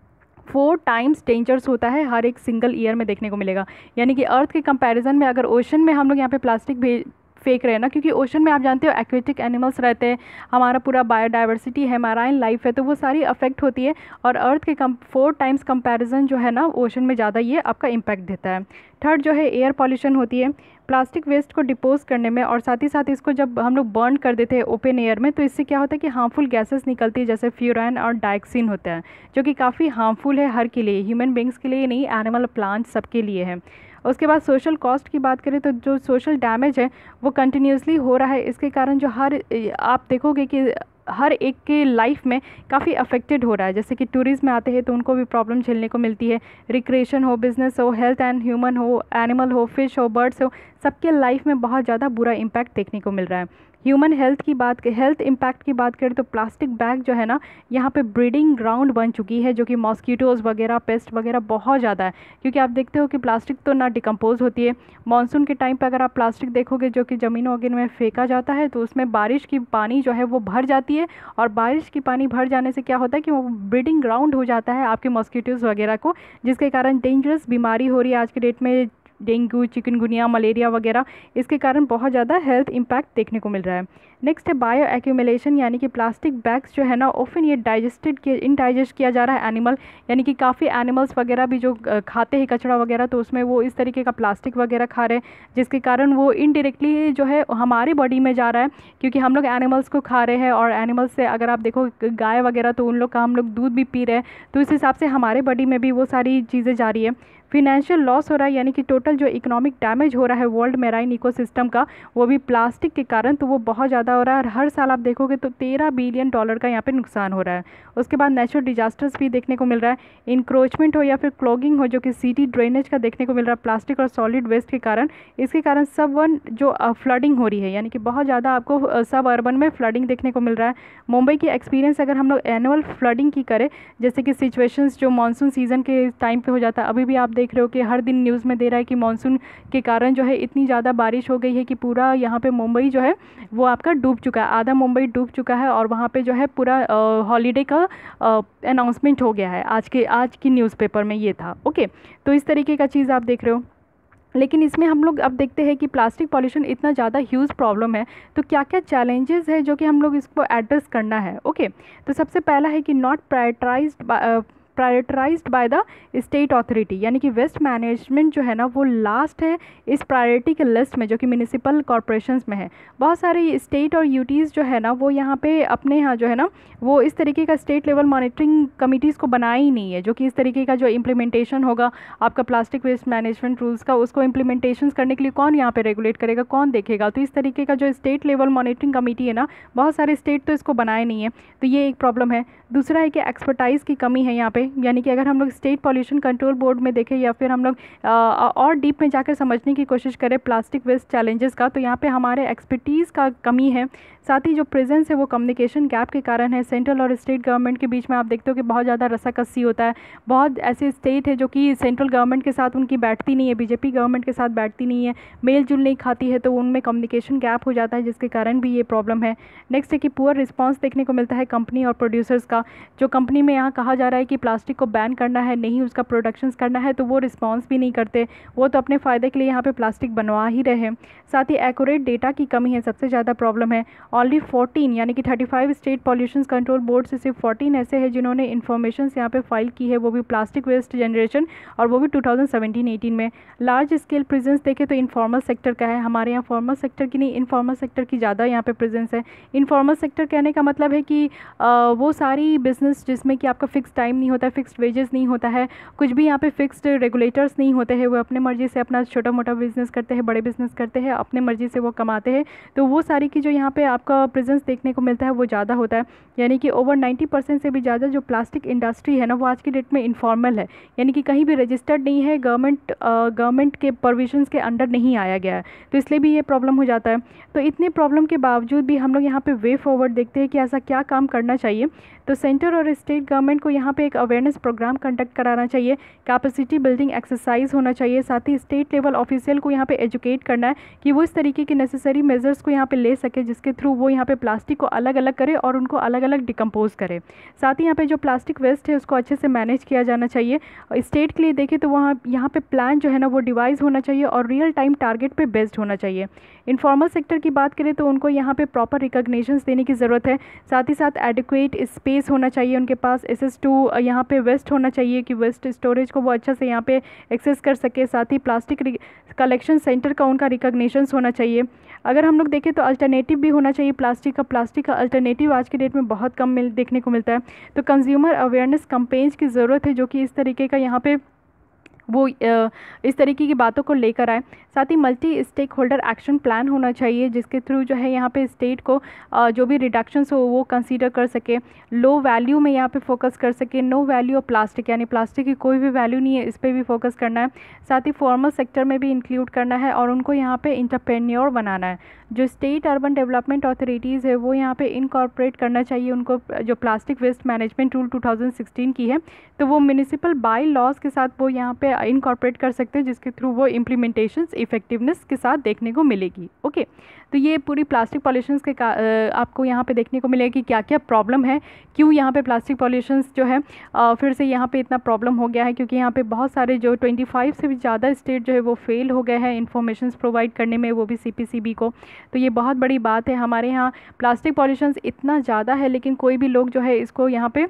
फोर टाइम्स डेंजरस होता है, हर एक सिंगल ईयर में देखने को मिलेगा। यानी कि अर्थ के कंपैरिजन में अगर ओशन में हम लोग यहाँ पे प्लास्टिक भेज फेंक रहे हैं ना, क्योंकि ओशन में आप जानते हो एक्वेटिक एनिमल्स रहते हैं, हमारा पूरा बायोडाइवर्सिटी है, मैराइन लाइफ है, तो वो सारी अफेक्ट होती है, और अर्थ के कम फोर टाइम्स कंपैरिजन जो है ना ओशन में ज़्यादा ये आपका इम्पैक्ट देता है। थर्ड जो है एयर पॉल्यूशन होती है। प्लास्टिक वेस्ट को डिपोज करने में और साथ ही साथ इसको जब हम लोग बर्न कर देते हैं ओपन एयर में, तो इससे क्या होता है कि हार्मफुल गैसेस निकलती है, जैसे फ्यूरान और डाइऑक्सिन होता है, जो कि काफ़ी हार्मफुल है हर के लिए, ह्यूमन बींग्स के लिए नहीं, एनिमल प्लांट सबके लिए है। उसके बाद सोशल कॉस्ट की बात करें तो जो सोशल डैमेज है वो कंटिन्यूसली हो रहा है। इसके कारण जो हर आप देखोगे कि हर एक के लाइफ में काफ़ी अफेक्टेड हो रहा है। जैसे कि टूरिज्म में आते हैं तो उनको भी प्रॉब्लम झेलने को मिलती है, रिक्रिएशन हो, बिजनेस हो, हेल्थ एंड ह्यूमन हो, एनिमल हो, फिश हो, बर्ड्स हो, सबके लाइफ में बहुत ज़्यादा बुरा इम्पैक्ट देखने को मिल रहा है। ह्यूमन हेल्थ की बात हेल्थ इम्पैक्ट की बात करें तो प्लास्टिक बैग जो है ना यहाँ पे ब्रीडिंग ग्राउंड बन चुकी है, जो कि मॉस्किटोज़ वगैरह, पेस्ट वगैरह बहुत ज़्यादा है, क्योंकि आप देखते हो कि प्लास्टिक तो ना डिकम्पोज होती है। मानसून के टाइम पे अगर आप प्लास्टिक देखोगे जो कि ज़मीनों वगैरह में फेंका जाता है तो उसमें बारिश की पानी जो है वो भर जाती है, और बारिश की पानी भर जाने से क्या होता है कि वो ब्रीडिंग ग्राउंड हो जाता है आपके मॉस्किटोज़ वगैरह को, जिसके कारण डेंजरस बीमारी हो रही है आज के डेट में, डेंगू, चिकनगुनिया, मलेरिया वगैरह। इसके कारण बहुत ज़्यादा हेल्थ इम्पैक्ट देखने को मिल रहा है। नेक्स्ट है बायो एक्यूमुलेशन, यानी कि प्लास्टिक बैग्स जो है ना ऑफन ये डाइजेस्टेड किया इनडाइजेस्ट किया जा रहा है एनिमल, यानी कि काफ़ी एनिमल्स वगैरह भी जो खाते हैं कचरा वगैरह, तो उसमें वो इस तरीके का प्लास्टिक वगैरह खा रहे हैं, जिसके कारण वो इनडायरेक्टली जो है हमारी बॉडी में जा रहा है, क्योंकि हम लोग एनिमल्स को खा रहे हैं, और एनिमल्स से अगर आप देखो गाय वगैरह तो उन लोग का हम लोग दूध भी पी रहे हैं, तो इस हिसाब से हमारे बॉडी में भी वो सारी चीज़ें जा रही है। फिनेंशियल लॉस हो रहा है, यानी कि टोटल जो इकोनॉमिक डैमेज हो रहा है वर्ल्ड मेराइन इकोसिस्टम का, वो भी प्लास्टिक के कारण, तो वो बहुत ज़्यादा हो रहा है, और हर साल आप देखोगे तो तेरह बिलियन डॉलर का यहाँ पे नुकसान हो रहा है। उसके बाद नेचुरल डिजास्टर्स भी देखने को मिल रहा है, इंक्रोचमेंट हो या फिर क्लॉगिंग हो, जो कि सिटी ड्रेनेज का देखने को मिल रहा है प्लास्टिक और सॉलिड वेस्ट के कारण। इसके कारण सब वन जो फ्लडिंग हो रही है, यानी कि बहुत ज़्यादा आपको सब अर्बन में फ्लडिंग देखने को मिल रहा है। मुंबई की एक्सपीरियंस अगर हम लोग एनुअल फ्लडिंग की करें, जैसे कि सिचुएशंस जो मानसून सीज़न के टाइम पे हो जाता है, अभी भी आप देख रहे हो कि हर दिन न्यूज़ में दे रहा है कि मानसून के कारण जो है इतनी ज़्यादा बारिश हो गई है कि पूरा यहाँ पे मुंबई जो है वो आपका डूब चुका है, आधा मुंबई डूब चुका है, और वहाँ पे जो है पूरा हॉलीडे का अनाउंसमेंट हो गया है। आज के आज की न्यूज़पेपर में ये था। ओके, तो इस तरीके का चीज़ आप देख रहे हो। लेकिन इसमें हम लोग अब देखते हैं कि प्लास्टिक पॉल्यूशन इतना ज़्यादा ह्यूज प्रॉब्लम है, तो क्या क्या चैलेंजेस है जो कि हम लोग इसको एड्रेस करना है। ओके, तो सबसे पहला है कि not prioritized prioritized by the state authority, यानी कि वेस्ट मैनेजमेंट जो है ना वो लास्ट है इस प्रायोरिटी के लिस्ट में, जो कि म्यूनिसिपल कॉरपोरेशंस में है। बहुत सारी स्टेट और यूटीज़ जो है ना वो यहाँ पे अपने यहाँ जो है ना वो इस तरीके का स्टेट लेवल मॉनिटरिंग कमिटीज़ को बनाया ही नहीं है, जो कि इस तरीके का जो इम्प्लीमेंटेशन होगा आपका प्लास्टिक वेस्ट मैनेजमेंट रूल्स का, उसको इम्प्लीमेंटेशन करने के लिए कौन यहाँ पे रेगुलेट करेगा, कौन देखेगा। तो इस तरीके का जो स्टेट लेवल मॉनिटरिंग कमेटी है ना, बहुत सारे स्टेट तो इसको बनाए नहीं है, तो ये एक प्रॉब्लम है। दूसरा है कि एक्सपर्टाइज़ की कमी है यहाँ पे, यानी कि अगर हम लोग स्टेट पॉल्यूशन कंट्रोल बोर्ड में देखें या फिर हम लोग और डीप में जाकर समझने की कोशिश करें प्लास्टिक वेस्ट चैलेंजेस का, तो यहाँ पे हमारे एक्सपर्टीज़ का कमी है। साथ ही जो प्रेजेंस है वो कम्युनिकेशन गैप के कारण है। सेंट्रल और स्टेट गवर्नमेंट के बीच में आप देखते हो कि बहुत ज़्यादा रस्साकसी होता है। बहुत ऐसे स्टेट है जो कि सेंट्रल गवर्नमेंट के साथ उनकी बैठती नहीं है, बीजेपी गवर्नमेंट के साथ बैठती नहीं है, मेल जुल नहीं खाती है, तो उनमें कम्युनिकेशन गैप हो जाता है, जिसके कारण भी ये प्रॉब्लम है। नेक्स्ट है कि पुअर रिस्पॉन्स देखने को मिलता है कंपनी और प्रोड्यूसर्स का। जो कंपनी में यहाँ कहा जा रहा है कि प्लास्टिक को बैन करना है, नहीं उसका प्रोडक्शंस करना है, तो वो रिस्पॉन्स भी नहीं करते, वो तो अपने फ़ायदे के लिए यहाँ पे प्लास्टिक बनवा ही रहे हैं। साथ ही एक्यूरेट डेटा की कमी है, सबसे ज़्यादा प्रॉब्लम है। ओनली फोर्टीन यानी कि thirty five state pollution control board से सिर्फ फोर्टीन ऐसे हैं जिन्होंने इन्फॉर्मेशन यहाँ पे फाइल की है, वो भी प्लास्टिक वेस्ट जनरेशन, और वो भी टू थाउजेंड सेवेंटीन एटीन में। लार्ज स्केल प्रेजेंस देखें तो इनफॉर्मल सेक्टर का है, हमारे यहाँ फॉर्मल सेक्टर की नहीं, इनफॉर्मल सेक्टर की ज़्यादा यहाँ पे प्रेजेंस है। इनफॉर्मल सेक्टर कहने का मतलब है कि आ, वो सारी बिजनेस जिसमें कि आपका फिक्स टाइम नहीं होता है, फिक्स्ड वेजेस नहीं होता है, कुछ भी यहाँ पे फिक्स्ड रेगुलेटर्स नहीं होते हैं, वो अपने मर्जी से अपना छोटा मोटा बिजनेस करते हैं, बड़े बिजनेस करते हैं, अपने मर्जी से वो कमाते हैं, तो वो सारी की जो यहाँ पे आपका प्रेजेंस देखने को मिलता है वो ज़्यादा होता है। यानी कि ओवर नाइन्टी परसेंट से भी ज़्यादा जो प्लास्टिक इंडस्ट्री है ना वो आज की डेट में इनफॉर्मल है, यानी कि कहीं भी रजिस्टर्ड नहीं है, गवर्नमेंट गवर्नमेंट के प्रोविजंस के अंडर नहीं आया गया है, तो इसलिए भी ये प्रॉब्लम हो जाता है। तो इतने प्रॉब्लम के बावजूद भी हम लोग यहाँ पे वे फॉरवर्ड देखते हैं कि ऐसा क्या काम करना चाहिए। तो सेंटर और स्टेट गवर्नमेंट को यहाँ पे एक अवेयरनेस प्रोग्राम कंडक्ट कराना चाहिए, कैपेसिटी बिल्डिंग एक्सरसाइज होना चाहिए, साथ ही स्टेट लेवल ऑफिशियल को यहाँ पे एजुकेट करना है कि वो इस तरीके के नेसेसरी मेजर्स को यहाँ पे ले सके, जिसके थ्रू वो यहाँ पे प्लास्टिक को अलग अलग करे और उनको अलग अलग डिकम्पोज करे। साथ ही यहाँ पे जो प्लास्टिक वेस्ट है उसको अच्छे से मैनेज किया जाना चाहिए। स्टेट के लिए देखें तो वहाँ यहाँ पे प्लान जो है ना वो डिवाइस होना चाहिए और रियल टाइम टारगेट पे बेस्ड होना चाहिए। इनफॉर्मल सेक्टर की बात करें तो उनको यहाँ पे प्रॉपर रिकॉग्निशंस देने की ज़रूरत है, साथ ही साथ एडिक्वेट स्पेस होना चाहिए उनके पास, एस एस टू यहाँ पे वेस्ट होना चाहिए कि वेस्ट स्टोरेज को वो अच्छा से यहाँ पे एक्सेस कर सके। साथ ही प्लास्टिक कलेक्शन सेंटर का उनका रिकॉग्निशंस होना चाहिए। अगर हम लोग देखें तो अल्टरनेटिव भी होना चाहिए प्लास्टिक का। प्लास्टिक का अल्टरनेटिव आज के डेट में बहुत कम मिल देखने को मिलता है, तो कंज्यूमर अवेयरनेस कैंपेन्स की ज़रूरत है जो कि इस तरीके का यहाँ पे वो इस तरीके की बातों को लेकर आए। साथ ही multi stakeholder action plan होना चाहिए जिसके थ्रू जो है यहाँ पे स्टेट को जो भी रिडक्शंस हो वो कंसीडर कर सके, लो वैल्यू में यहाँ पे फोकस कर सके, नो वैल्यू ऑफ प्लास्टिक यानी प्लास्टिक की कोई भी वैल्यू नहीं है, इस पर भी फोकस करना है। साथ ही फॉर्मल सेक्टर में भी इंक्लूड करना है और उनको यहाँ पे इंटरप्रेन्योर बनाना है। जो स्टेट अर्बन डेवलपमेंट अथॉरिटीज़ है वो यहाँ पे इनकॉर्पोरेट करना चाहिए उनको, जो plastic waste management rule two thousand sixteen की है तो वो म्यूनिसिपल बाई लॉज के साथ वो यहाँ पे इनकॉर्पोरेट कर सकते हैं, जिसके थ्रू वो इम्प्लीमेंटेशन इफेक्टिवनेस के साथ देखने को मिलेगी। ओके, तो ये पूरी प्लास्टिक पॉल्यूशंस के आपको यहाँ पे देखने को मिलेगा कि क्या क्या प्रॉब्लम है, क्यों यहाँ पे प्लास्टिक पॉल्यूशंस जो है आ, फिर से यहाँ पे इतना प्रॉब्लम हो गया है, क्योंकि यहाँ पे बहुत सारे जो पच्चीस से भी ज़्यादा स्टेट जो है वो फेल हो गए हैं इन्फॉर्मेशंस प्रोवाइड करने में, वो भी सी पी सी बी को। तो ये बहुत बड़ी बात है, हमारे यहाँ प्लास्टिक पॉल्यूशंस इतना ज़्यादा है लेकिन कोई भी लोग जो है इसको यहाँ पे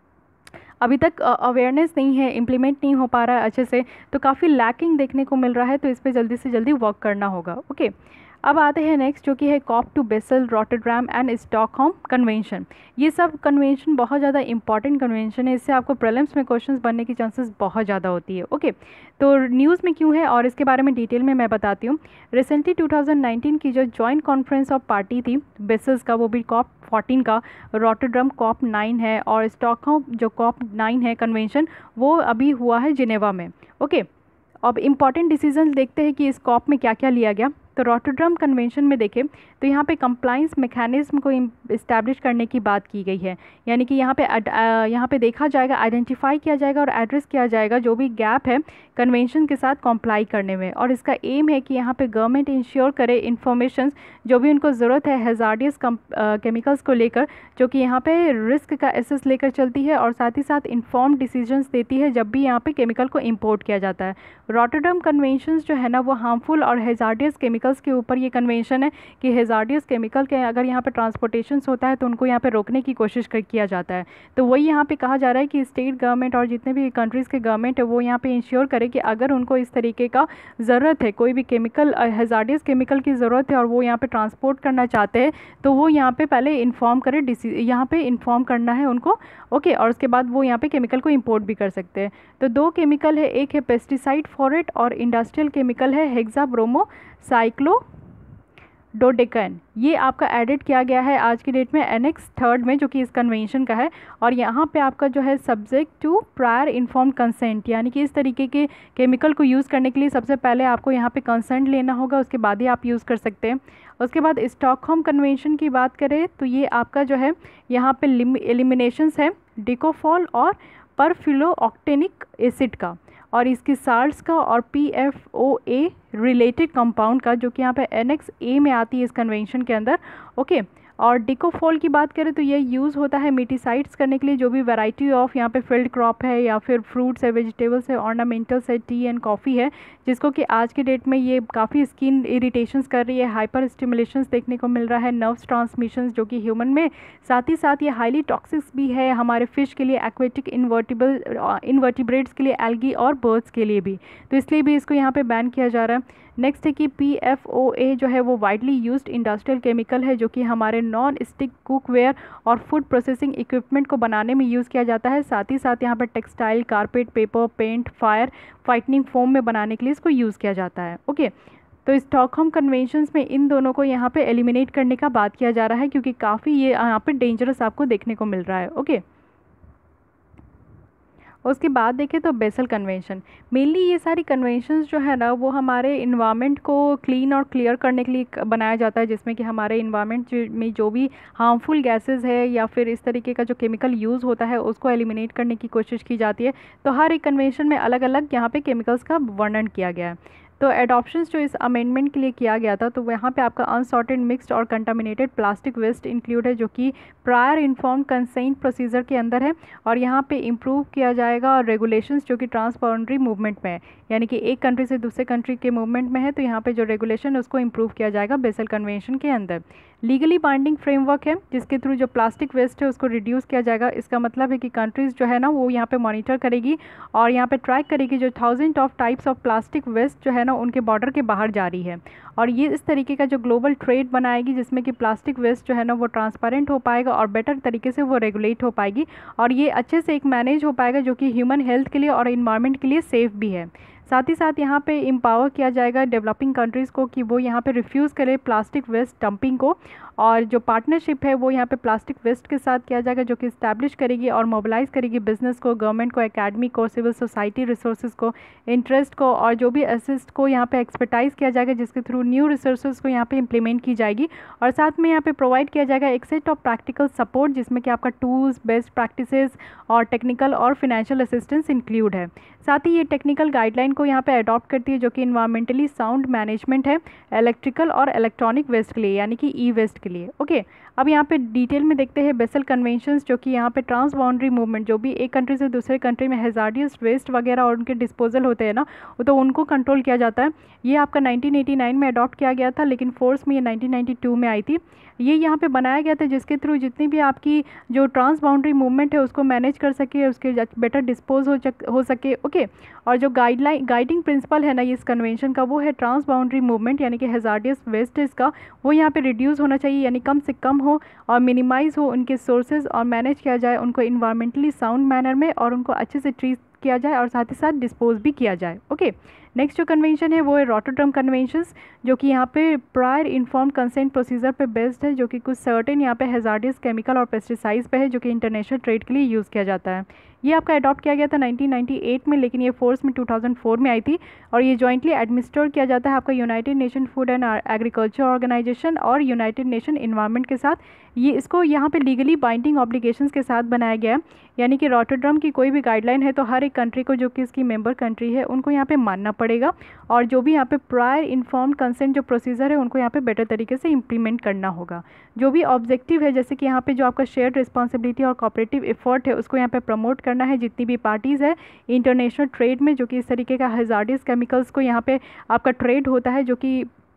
अभी तक अवेयरनेस नहीं है, इम्प्लीमेंट नहीं हो पा रहा है अच्छे से, तो काफ़ी लैकिंग देखने को मिल रहा है, तो इस पर जल्दी से जल्दी वर्क करना होगा। ओके, अब आते हैं नेक्स्ट जो कि है COP two Basel, Rotterdam and Stockholm convention. ये सब कन्वेंशन बहुत ज़्यादा इंपॉर्टेंट कन्वेंशन है, इससे आपको प्रीलिम्स में क्वेश्चंस बनने की चांसेस बहुत ज़्यादा होती है। ओके, तो न्यूज़ में क्यों है और इसके बारे में डिटेल में मैं बताती हूँ। रिसेंटली टू थाउजेंड नाइनटीन की जो जॉइंट कॉन्फ्रेंस ऑफ पार्टी थी बेसल्स का, वो भी कॉप फोर्टीन का, रॉटरडैम कॉप नाइन है और स्टॉकहोम जो कॉप नाइन है कन्वेंशन वो अभी हुआ है जिनेवा में। ओके, अब इम्पॉर्टेंट डिसीजन देखते हैं कि इस कॉप में क्या क्या लिया गया। तो रॉटरडैम कन्वेंशन में देखें तो यहाँ पे कंप्लाइंस मैकेनिज्म को इस्टेब्लिश करने की बात की गई है, यानी कि यहाँ पे यहाँ पे देखा जाएगा, आइडेंटिफाई किया जाएगा और एड्रेस किया जाएगा जो भी गैप है कन्वेंशन के साथ कॉम्प्लाई करने में, और इसका एम है कि यहाँ पे गवर्नमेंट इंश्योर करे इन्फॉर्मेशन जो भी उनको ज़रूरत है हैज़ार्डियस केमिकल्स को लेकर, जो कि यहाँ पे रिस्क का एसेस लेकर चलती है और साथ ही साथ इन्फॉर्म डिसीजंस देती है जब भी यहाँ पे केमिकल को इम्पोर्ट किया जाता है। रॉटरडैम कन्वेंशंस जो है ना वो हार्मफुल और हैज़ार्डियस केमिकल केमिकल्स के ऊपर ये कन्वेंशन है कि हेजार्डियस केमिकल के अगर यहाँ पे ट्रांसपोर्टेशन होता है तो उनको यहाँ पे रोकने की कोशिश कर किया जाता है। तो वही यहाँ पे कहा जा रहा है कि स्टेट गवर्नमेंट और जितने भी कंट्रीज़ के गवर्नमेंट है वो यहाँ पे इंश्योर करे कि अगर उनको इस तरीके का ज़रूरत है, कोई भी केमिकल हेजार्डियस केमिकल की ज़रूरत है और वो यहाँ पे ट्रांसपोर्ट करना चाहते हैं, तो वो यहाँ पे पहले इन्फॉर्म करे, यहाँ पे इन्फॉर्म करना है उनको, ओके। और उसके बाद वो यहाँ पे केमिकल को इंपोर्ट भी कर सकते हैं। तो दो केमिकल है, एक है पेस्टिसाइड फॉरेट और इंडस्ट्रियल केमिकल है हेक्साब्रोमो साइक्लो डोडेकन। ये आपका एडिट किया गया है आज की डेट में एनेक्स थर्ड में, जो कि इस कन्वेंशन का है। और यहाँ पे आपका जो है subject to prior inform consent, यानी कि इस तरीके के केमिकल को यूज़ करने के लिए सबसे पहले आपको यहाँ पे कंसेंट लेना होगा, उसके बाद ही आप यूज़ कर सकते हैं। उसके बाद स्टॉकहोम कन्वेंशन की बात करें तो ये आपका जो है यहाँ पे एलिमिनेशंस है डिकोफॉल और परफ्लोओक्टेनिक एसिड का, और इसकी साल्ट्स का और P F O A related compound का, जो कि यहाँ पे एनेक्स ए में आती है इस कन्वेंशन के अंदर, ओके। और डिकोफॉल की बात करें तो ये यूज़ होता है मिटिसाइड्स करने के लिए, जो भी वैरायटी ऑफ यहाँ पे फील्ड क्रॉप है या फिर फ्रूट्स है, वेजिटेबल्स है, ऑर्नामेंटल्स है, टी एंड कॉफ़ी है, जिसको कि आज के डेट में ये काफ़ी स्किन इरिटेशंस कर रही है, हाइपर स्टिमुलेशंस देखने को मिल रहा है, नर्व्स ट्रांसमिशंस जो कि ह्यूमन में, साथ ही साथ ये हाईली टॉक्सिक्स भी है हमारे फिश के लिए, एक्वेटिक इन्वर्टिबल इन्वर्टिब्रेट्स के लिए, एल्गी और बर्ड्स के लिए भी, तो इसलिए भी इसको यहाँ पे बैन किया जा रहा है। नेक्स्ट है कि पी एफ ओ ए जो है वो वाइडली यूज्ड इंडस्ट्रियल केमिकल है, जो कि हमारे नॉन स्टिक कुकवेयर और फूड प्रोसेसिंग इक्विपमेंट को बनाने में यूज़ किया जाता है। साथ ही साथ यहाँ पर textile, carpet, paper, paint, fire fighting foam में बनाने के लिए इसको यूज़ किया जाता है, ओके। तो स्टॉकहोम कन्वेंशंस में इन दोनों को यहाँ पे एलिमिनेट करने का बात किया जा रहा है, क्योंकि काफ़ी ये यहाँ पे डेंजरस आपको देखने को मिल रहा है, ओके। उसके बाद देखें तो बेसल कन्वेंशन, मेनली ये सारी कन्वेंशंस जो है ना वो हमारे इन्वायरमेंट को क्लीन और क्लियर करने के लिए बनाया जाता है, जिसमें कि हमारे इन्वायरमेंट में जो भी हार्मफुल गैसेस है या फिर इस तरीके का जो केमिकल यूज़ होता है उसको एलिमिनेट करने की कोशिश की जाती है। तो हर एक कन्वेंशन में अलग अलग यहाँ पे केमिकल्स का वर्णन किया गया है। तो एडॉप्शंस जो इस अमेंडमेंट के लिए किया गया था, तो वहाँ पे आपका अनसॉर्टेड, मिक्स्ड और कंटामिनेटेड प्लास्टिक वेस्ट इंक्लूड है, जो कि प्रायर इन्फॉर्म कंसेंट प्रोसीजर के अंदर है। और यहाँ पे इम्प्रूव किया जाएगा और रेगुलेशंस जो कि ट्रांसबाउंड्री मूवमेंट में है, यानी कि एक कंट्री से दूसरे कंट्री के मूवमेंट में है, तो यहाँ पे जो रेगुलेशन है उसको इम्प्रूव किया जाएगा बेसल कन्वेंशन के अंदर। लीगली बाइंडिंग फ्रेमवर्क है, जिसके थ्रू जो प्लास्टिक वेस्ट है उसको रिड्यूस किया जाएगा। इसका मतलब है कि कंट्रीज़ जो है ना वो यहाँ पे मॉनिटर करेगी और यहाँ पे ट्रैक करेगी जो thousand of types of plastic waste जो है ना उनके बॉर्डर के बाहर जा रही है, और ये इस तरीके का जो ग्लोबल ट्रेड बनाएगी, जिसमें कि प्लास्टिक वेस्ट जो है ना वो ट्रांसपेरेंट हो पाएगा और बेटर तरीके से वो रेगुलेट हो पाएगी, और ये अच्छे से एक मैनेज हो पाएगा, जो कि ह्यूमन हेल्थ के लिए और इन्वायरमेंट के लिए सेफ़ भी है। साथ ही साथ यहाँ पे एम्पावर किया जाएगा डेवलपिंग कंट्रीज़ को कि वो यहाँ पे रिफ्यूज़ करें प्लास्टिक वेस्ट डंपिंग को, और जो पार्टनरशिप है वो यहाँ पे प्लास्टिक वेस्ट के साथ किया जाएगा, जो कि इस्टेब्लिश करेगी और मोबिलाइज़ करेगी बिजनेस को, गवर्नमेंट को, एकेडमी को, सिविल सोसाइटी रिसोर्सेज को, इंटरेस्ट को, और जो भी असिस्ट को यहाँ पे एक्सपर्टाइज किया जाएगा, जिसके थ्रू न्यू रिसोर्सेज को यहाँ पे इम्प्लीमेंट की जाएगी। और साथ में यहाँ पे प्रोवाइड किया जाएगा एक सेट ऑफ प्रैक्टिकल सपोर्ट, जिसमें कि आपका टूल्स, बेस्ट प्रैक्टिसेस और टेक्निकल और फिनेंशियल असिस्टेंस इंक्लूड है। साथ ही ये टेक्निकल गाइडलाइन को यहाँ पे अडॉप्ट करती है, जो कि इन्वायरमेंटली साउंड मैनेजमेंट है इलेक्ट्रिकल और इलेक्ट्रॉनिक वेस्ट के लिए, यानी कि ई वेस्ट के लिए, ओके। अब यहाँ पे डिटेल में देखते हैं बेसल कन्वेंशंस, जो कि यहाँ पे ट्रांस बाउंड्री मूवमेंट, जो भी एक कंट्री से दूसरे कंट्री में हैजार्डियस वेस्ट वगैरह और उनके डिस्पोजल होते हैं ना, तो उनको कंट्रोल किया जाता है। ये आपका नाइनटीन एटी नाइन में अडॉप्ट किया गया था, लेकिन फोर्स में ये नाइनटीन नाइंटी टू में आई थी। ये यहाँ पे बनाया गया था जिसके थ्रू जितनी भी आपकी जो ट्रांस बाउंड्री मूवमेंट है उसको मैनेज कर सके, उसके बेटर डिस्पोज हो हो सके, ओके। और जो गाइडलाइन गाइडिंग प्रिंसिपल है ना इस कन्वेंशन का, वो है ट्रांस बाउंड्री मूवमेंट, यानी कि हैजार्डियस वेस्ट इसका वो यहाँ पे रिड्यूस होना चाहिए, यानी कम से कम हो और मिनिमाइज़ हो उनके सोर्सेज, और मैनेज किया जाए उनको इन्वायरमेंटली साउंड मैनर में, और उनको अच्छे से ट्रीट किया जाए और साथ ही साथ डिस्पोज भी किया जाए, ओके। नेक्स्ट जो कन्वेंशन है वो है रॉटरडम कन्वेंशंस, जो कि यहाँ पे प्रायर इन्फॉर्म कंसेंट प्रोसीजर पे बेस्ड है, जो कि कुछ सर्टेन यहाँ पे हैजार्डियस केमिकल और पेस्टिसाइड्स पे है, जो कि इंटरनेशनल ट्रेड के लिए यूज़ किया जाता है। ये आपका अडॉप्ट किया गया था नाइनटीन नाइंटी एट में, लेकिन ये फोर्स में टू थाउजेंड फोर में आई थी, और ये जॉइंटली एडमिनिस्टर किया जाता है आपका United Nation Food and Agriculture Organization और यूनाइटेड नेशन इन्वायरमेंट के साथ। ये इसको यहाँ पे लीगली बाइंडिंग ऑब्लिगेशंस के साथ बनाया गया है, यानी कि रॉटरडम की कोई भी गाइडलाइन है तो हर एक कंट्री को जो कि इसकी मेंबर कंट्री है उनको यहाँ पे मानना पड़ेगा, और जो भी यहाँ पे प्रायर इन्फॉर्म्ड कंसेंट जो प्रोसीजर है उनको यहाँ पे बेटर तरीके से इम्प्लीमेंट करना होगा। जो भी ऑब्जेक्टिव है, जैसे कि यहाँ पे जो आपका शेयर्ड रिस्पॉन्सिबिलिटी और कोऑपरेटिव एफर्ट है उसको यहाँ पे प्रमोट करना है, जितनी भी पार्टीज़ है इंटरनेशनल ट्रेड में, जो कि इस तरीके का हैजार्डियस केमिकल्स को यहाँ पे आपका ट्रेड होता है, जो कि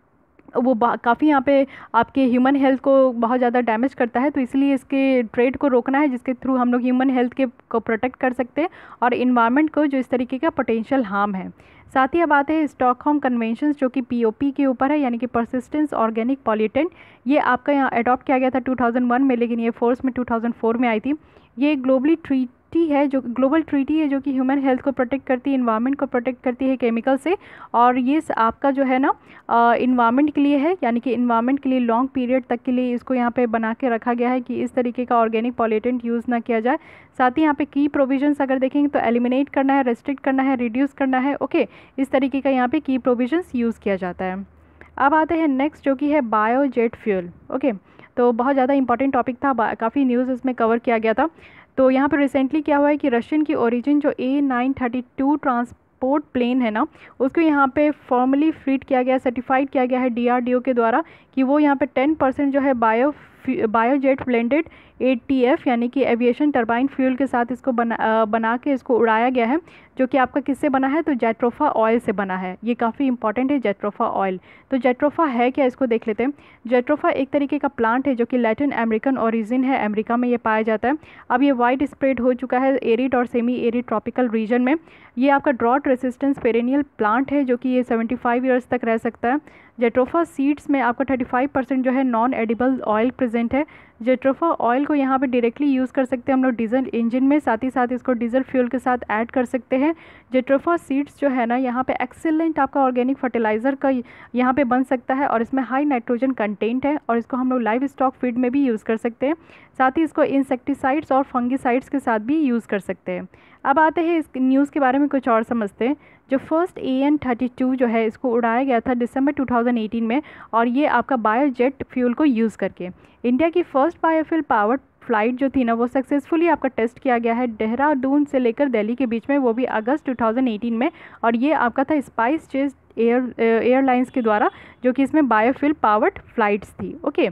वो काफ़ी यहाँ पे आपके ह्यूमन हेल्थ को बहुत ज़्यादा डैमेज करता है। तो इसलिए इसके ट्रेड को रोकना है, जिसके थ्रू हम लोग ह्यूमन हेल्थ के को प्रोटेक्ट कर सकते हैं और इन्वायरमेंट को जो इस तरीके का पोटेंशियल हार्म है। साथ ही अब आते हैं स्टॉकहोम कन्वेंशंस, जो कि पीओपी के ऊपर है, यानी कि परसिस्टेंस ऑर्गेनिक पॉल्यूटेंट। ये आपका यहाँ अडॉप्ट किया गया था टू थाउजेंड वन में, लेकिन ये फोर्स में टू थाउजेंड फोर में आई थी। ये ग्लोबली ट्रीट है जो ग्लोबल ट्रीटी है, जो कि ह्यूमन हेल्थ को प्रोटेक्ट करती है, इन्वायरमेंट को प्रोटेक्ट करती है केमिकल से। और ये आपका जो है ना इन्वायरमेंट के लिए है, यानी कि इन्वायरमेंट के लिए लॉन्ग पीरियड तक के लिए इसको यहाँ पे बना के रखा गया है कि इस तरीके का ऑर्गेनिक पॉल्यूटेंट यूज़ ना किया जाए। साथ ही यहाँ पे की प्रोविजंस अगर देखेंगे तो एलिमिनेट करना है, रेस्ट्रिक्ट करना है, रिड्यूस करना है। ओके, इस तरीके का यहाँ पे की प्रोविजंस यूज़ किया जाता है। अब आते हैं नेक्स्ट, जो कि है बायोजेट फ्यूल। ओके, तो बहुत ज़्यादा इंपॉर्टेंट टॉपिक था, काफ़ी न्यूज़ इसमें कवर किया गया था। तो यहाँ पर रिसेंटली क्या हुआ है कि रशियन की ओरिजिन जो A nine thirty two transport plane है ना, उसको यहाँ पे फॉर्मली फ्रीड किया गया, सर्टिफाइड किया गया है डीआरडीओ के द्वारा कि वो यहाँ पे टेन परसेंट जो है बायो बायोजेट ब्लेंडेड एटीएफ यानी कि एविएशन टरबाइन फ्यूल के साथ इसको बना बना के इसको उड़ाया गया है, जो कि आपका किससे बना है, तो जेट्रोफा ऑयल से बना है। ये काफ़ी इंपॉर्टेंट है जेट्रोफा ऑयल। तो जेट्रोफा है क्या, इसको देख लेते हैं। जेट्रोफा एक तरीके का प्लांट है जो कि लैटिन अमेरिकन ओरिजिन है, अमेरिका में ये पाया जाता है। अब ये वाइड स्प्रेड हो चुका है एरिड और सेमी एरिड ट्रॉपिकल रीजन में। ये आपका ड्रॉट रेसिस्टेंस पेरेनियल प्लांट है, जो कि ये सेवेंटी फाइव ईयर्स तक रह सकता है। जेट्रोफा सीड्स में आपका थर्टी फाइव परसेंट जो है नॉन एडिबल ऑयल प्रेजेंट है। जेट्रोफा ऑयल को यहाँ पे डायरेक्टली यूज़ कर सकते हैं हम लोग डीजल इंजन में, साथ ही साथ इसको डीजल फ्यूल के साथ ऐड कर सकते हैं। जेट्रोफा सीड्स जो है ना, यहाँ पे एक्सेलेंट आपका ऑर्गेनिक फर्टिलाइज़र का यहाँ पे बन सकता है और इसमें हाई नाइट्रोजन कंटेंट है और इसको हम लोग लाइव स्टॉक फीड में भी यूज़ कर सकते हैं। साथ ही इसको इंसेक्टिसाइड्स और फंगिसाइड्स के साथ भी यूज़ कर सकते हैं। अब आते हैं इस न्यूज़ के बारे में कुछ और समझते हैं। जो first A N thirty two जो है, इसको उड़ाया गया था दिसंबर टू थाउजेंड एटीन में, और ये आपका बायोजेट फ्यूल को यूज़ करके। इंडिया की फर्स्ट बायोफ्यूल पावर्ड फ्लाइट जो थी ना, वो सक्सेसफुली आपका टेस्ट किया गया है देहरादून से लेकर दिल्ली के बीच में, वो भी अगस्त टू थाउजेंड एटीन में। और ये आपका था स्पाइस जेट एयर एयरलाइंस के द्वारा, जो कि इसमें बायोफ्यूल पावर्ड फ्लाइट्स थी। ओके,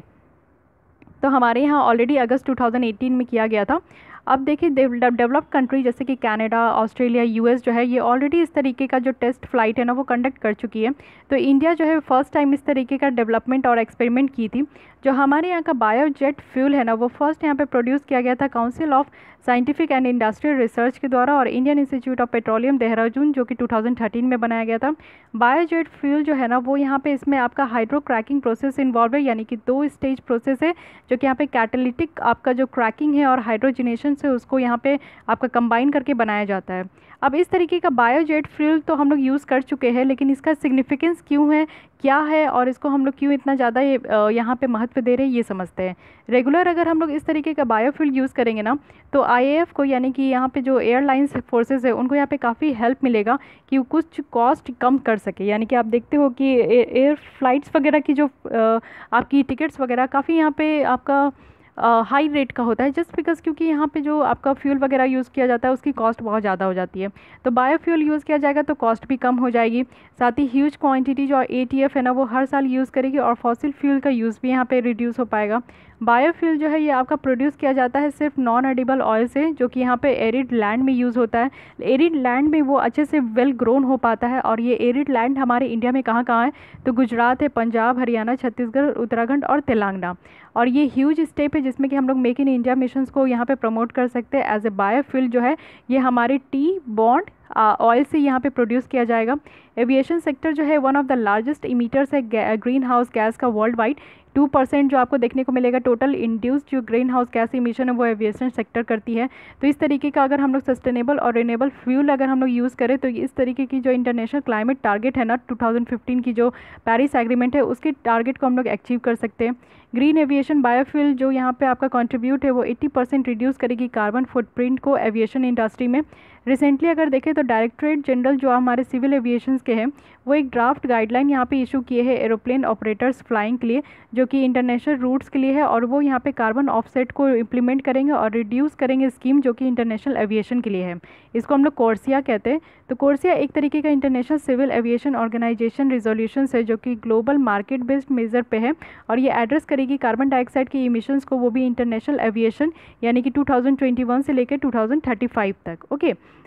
तो हमारे यहाँ already August two thousand eighteen में किया गया था। अब देखिए डेवलप्ड कंट्री जैसे कि कनाडा, ऑस्ट्रेलिया, यूएस जो है, ये ऑलरेडी इस तरीके का जो टेस्ट फ्लाइट है ना, वो कंडक्ट कर चुकी है। तो इंडिया जो है फर्स्ट टाइम इस तरीके का डेवलपमेंट और एक्सपेरिमेंट की थी। जो हमारे यहाँ का बायोजेट फ्यूल है ना, वो फर्स्ट यहाँ पे प्रोड्यूस किया गया था Council of Scientific and Industrial Research के द्वारा और Indian Institute of Petroleum Dehradun, जो कि टू थाउजेंड थर्टीन में बनाया गया था। बायोजेट फ्यूल जो है ना, वो यहाँ पे इसमें आपका हाइड्रो क्रैकिंग प्रोसेस इन्वॉल्व है, यानी कि दो स्टेज प्रोसेस है, जो कि यहाँ पे कैटालिटिक आपका जो क्रैकिंग है और हाइड्रोजनेशन से उसको यहाँ पे आपका कंबाइन करके बनाया जाता है। अब इस तरीके का बायोजेट फ्यूल तो हम लोग यूज़ कर चुके हैं, लेकिन इसका सिग्निफिकेंस क्यों है, क्या है, और इसको हम लोग क्यों इतना ज़्यादा ये यहाँ पे महत्व दे रहे हैं, ये समझते हैं। रेगुलर अगर हम लोग इस तरीके का बायोफ्यूल यूज़ करेंगे ना, तो आईएएफ को, यानी कि यहाँ पे जो एयरलाइंस फोर्सेस है, उनको यहाँ पे काफ़ी हेल्प मिलेगा कि वो कुछ कॉस्ट कम कर सके। यानी कि आप देखते हो कि एयर फ्लाइट्स वगैरह की जो आपकी टिकट्स वगैरह काफ़ी यहाँ पे आपका हाई रेट का होता है, जस्ट बिकॉज क्योंकि यहाँ पे जो आपका फ्यूल वगैरह यूज़ किया जाता है उसकी कॉस्ट बहुत ज़्यादा हो जाती है। तो बायोफ्यूल यूज़ किया जाएगा तो कॉस्ट भी कम हो जाएगी। साथ ही ह्यूज क्वांटिटी जो एटीएफ है ना, वो हर साल यूज़ करेगी और फॉसिल फ्यूल का यूज़ भी यहाँ पे रिड्यूस हो पाएगा। बायोफ्यूल जो है ये आपका प्रोड्यूस किया जाता है सिर्फ नॉन एडिबल ऑयल से, जो कि यहाँ पे एरिड लैंड में यूज़ होता है। एरिड लैंड में वो अच्छे से वेल ग्रोन हो पाता है। और ये एरिड लैंड हमारे इंडिया में कहाँ कहाँ है, तो गुजरात है, पंजाब, हरियाणा, छत्तीसगढ़, उत्तराखंड और तेलंगाना। और ये ह्यूज स्टेप है जिसमें कि हम लोग मेक इन इंडिया मिशंस को यहाँ पे प्रमोट कर सकते हैं। एज ए बायोफ्यूल जो है ये हमारे टी बॉन्ड ऑयल से यहाँ पे प्रोड्यूस किया जाएगा। एविएशन सेक्टर जो है one of the largest emitters है ग्रीन हाउस गैस का वर्ल्ड वाइड। टू परसेंट जो आपको देखने को मिलेगा टोटल इंड्यूस जो ग्रीन हाउस गैस इमिशन है वो एविएशन सेक्टर करती है। तो इस तरीके का अगर हम लोग सस्टेनेबल और रिन्यूएबल फ्यूल अगर हम लोग यूज़ करें तो इस तरीके की जो इंटरनेशनल क्लाइमेट टारगेट है ना टू थाउजेंड फिफ्टीन की जो पेरिस एग्रीमेंट है उसके टारगेट को हम लोग अचीव कर सकते हैं। ग्रीन एविएशन बायोफ्यूल जो यहाँ पे आपका कंट्रीब्यूट है वो एट्टी परसेंट रिड्यूस करेगी कार्बन फुटप्रिंट को एविएशन इंडस्ट्री में। रिसेंटली अगर देखें तो डायरेक्टरेट जनरल जो हमारे सिविल एविएशन के हैं वो एक ड्राफ्ट गाइडलाइन यहाँ पे इशू किए हैं एरोप्लेन ऑपरेटर्स फ्लाइंग के लिए, जो कि इंटरनेशनल रूट्स के लिए है। और वो यहाँ पे कार्बन ऑफसेट को इम्प्लीमेंट करेंगे और रिड्यूस करेंगे स्कीम जो कि इंटरनेशनल एविएशन के लिए है। इसको हम लोग कोर्सिया कहते हैं। तो कोर्सिया एक तरीके का international civil aviation organization resolution है जो कि ग्लोबल मार्केट बेस्ड मेजर पे है और ये एड्रेस करेगी कार्बन डाइऑक्साइड की इमिशंस को, वो भी इंटरनेशनल एविएशन यानी कि टू थाउजेंड ट्वेंटी वन से लेकर टू थाउजेंड थर्टी फाइव तक। ओके,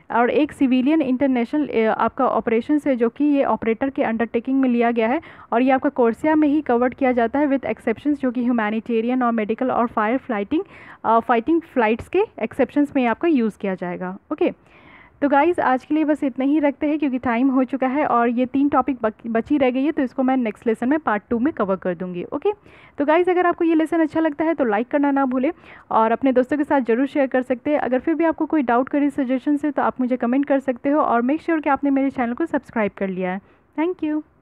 और एक सिविलियन इंटरनेशनल आपका ऑपरेशन है जो कि ये ऑपरेटर के अंडरटेकिंग में लिया गया है, और ये आपका कोर्सिया में ही कवर्ड किया जाता है विद एक्सेप्शंस जो कि ह्यूमैनिटेरियन और मेडिकल और फायर फाइटिंग फाइटिंग फ्लाइट्स के एक्सेप्शंस में आपका यूज़ किया जाएगा। ओके, तो गाइज़ आज के लिए बस इतना ही रखते हैं क्योंकि टाइम हो चुका है और ये तीन टॉपिक बची रह गई है, तो इसको मैं नेक्स्ट लेसन में पार्ट टू में कवर कर दूंगी। ओके, तो गाइज़ अगर आपको ये लेसन अच्छा लगता है तो लाइक करना ना भूलें और अपने दोस्तों के साथ ज़रूर शेयर कर सकते हैं। अगर फिर भी आपको कोई डाउट करी सजेशन है तो आप मुझे कमेंट कर सकते हो, और मेक श्योर कि आपने मेरे चैनल को सब्सक्राइब कर लिया है। Thank you.